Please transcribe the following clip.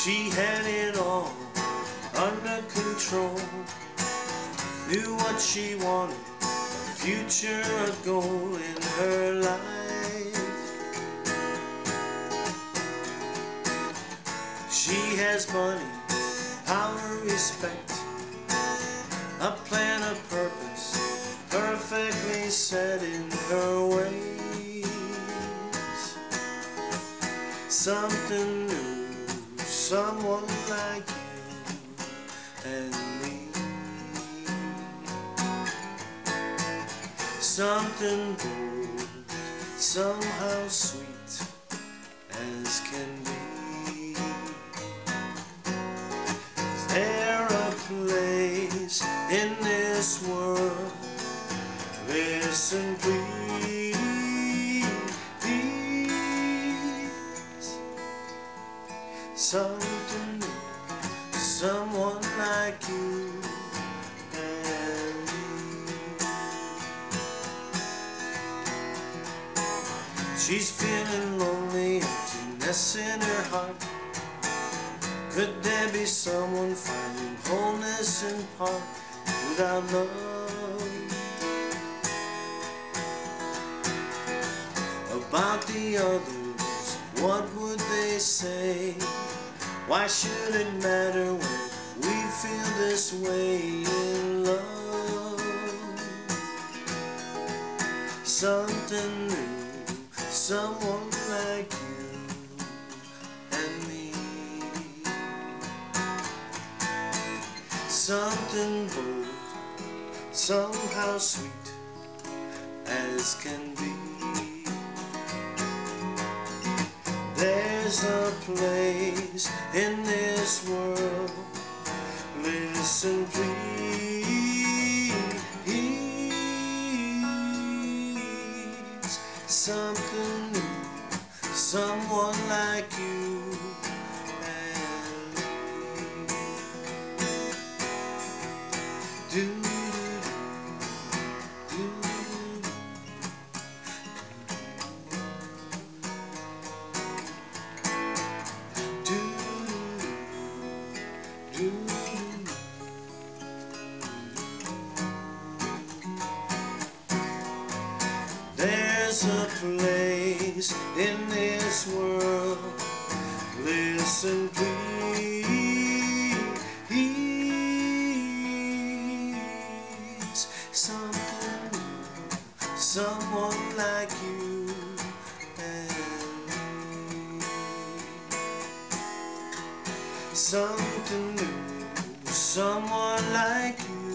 She had it all under control, knew what she wanted, a future, a goal in her life. She has money, power, respect, a plan, a purpose, perfectly set in her ways. Something new, someone like you and me. Something bold, somehow sweet as can be. Is there a place in this world? Listen please, something new, someone like you and me. She's feeling lonely, emptiness in her heart. Could there be someone finding wholeness in part without love? About the others, what would they say? Why should it matter when we feel this way in love? Something new, someone like you and me. Something bold, somehow sweet as can be. There's a place in this world, listen please, something new, someone like you and me. Do, do, do, there's a place in this world, listen please, something new, someone like you and me. Something new, someone like you